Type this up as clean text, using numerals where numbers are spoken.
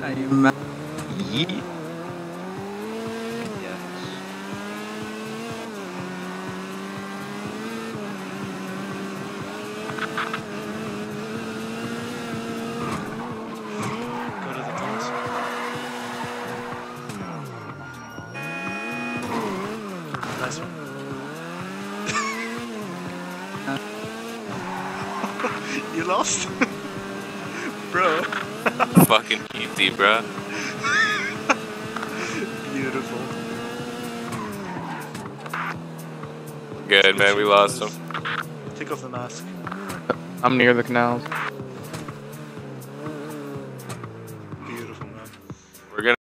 I'm Yeet. yes. Go to the tunnels. Nice one. You lost? Bro. Fucking easy, bro. Beautiful. Good, man. We lost him. Take off the mask. I'm near the canals. Beautiful, man. We're gonna